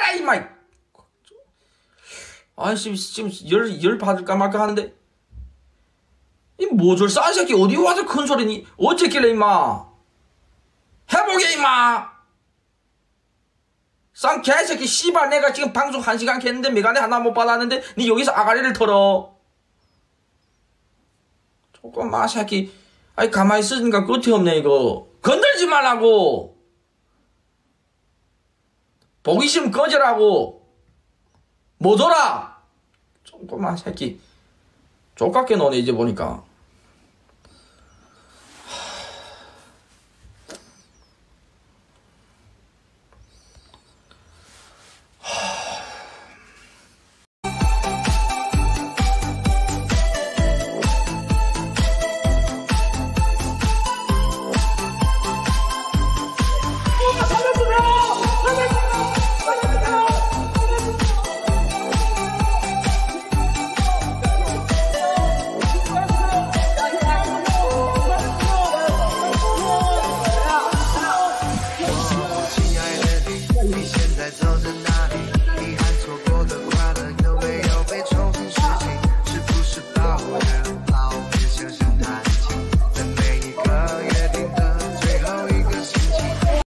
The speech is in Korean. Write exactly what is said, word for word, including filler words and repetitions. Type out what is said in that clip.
나가라 이마. 아이씨 지금 열, 열 받을까 말까 하는데 이 모쏠 싼 새끼 어디 와서 큰 소리니 어쨌길래 임마. 해보게 임마. 싼 개새끼 씨발 내가 지금 방송 한 시간 켰는데 메가네 하나 못 받았는데 니 여기서 아가리를 털어. 조금만 새끼 아이 가만히 있으니까 끝이 없네 이거. 건들지 말라고. 보기 싫으면 꺼져라고. 뭐더라. 조금만 새끼 족같게 노네 이제 보니까. 亲爱的你，你现在走的哪？